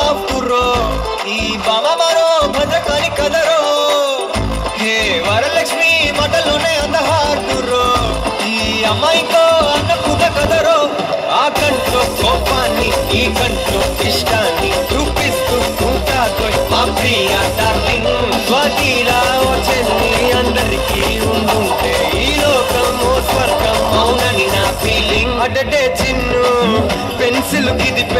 ఆఫ్టురో ఈ బామ మరో భద్రకాళి కదరో హే వరలక్ష్మి మాటలోనే అందహార్దురో ఈ అమ్మాయితో అన్న కుద కదరో ఆ కంట్లో కోపాన్ని ఈ కంట్లో ఇష్టాన్ని చూపిస్తూ ఉంటాతో మా ప్రియ డార్లింగ్ స్వాతిరా వచ్చేసి అందరికీ ఉండుంటే ఈ లోకం స్వర్గం అవునని నా ఫీలింగ్ అడ్డే చిన్ను పెన్సిల్ కిది